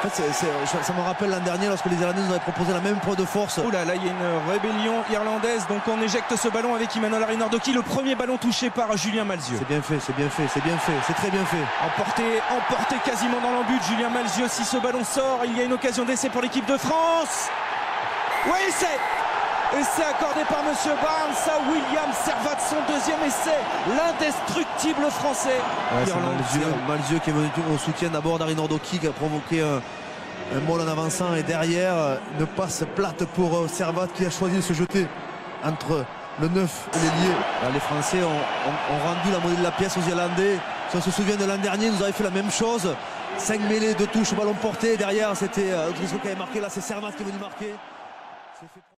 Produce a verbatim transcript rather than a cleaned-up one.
fait, c'est, c'est, ça me rappelle l'an dernier lorsque les Irlandais nous avaient proposé la même poids de force. Oula, là il y a une rébellion irlandaise, donc on éjecte ce ballon avec Emmanuel Arinordoki, le premier ballon touché par Julien Malzieu. C'est bien fait, c'est bien fait, c'est bien fait, c'est très bien fait. Emporté, emporté quasiment dans l'embut, Julien Malzieu. Si ce ballon sort, il y a une occasion d'essai pour l'équipe de France. Oui, c'est essai accordé par Monsieur Barnes à William Servat, son deuxième essai, l'indestructible français. Ouais, Malzieu, Malzieu qui est venu au soutien d'abord d'Arinordoki, qui a provoqué un, un molle en avançant, et derrière une passe plate pour Servat qui a choisi de se jeter entre le neuf et l'ailier. Les Français ont, ont, ont rendu la monnaie de la pièce aux Irlandais. Si on se souvient de l'an dernier, ils nous avaient fait la même chose. cinq mêlées, deux touches, ballon porté. Derrière, c'était euh, Driscoll qui avait marqué. Là, c'est Servat qui est venu marquer.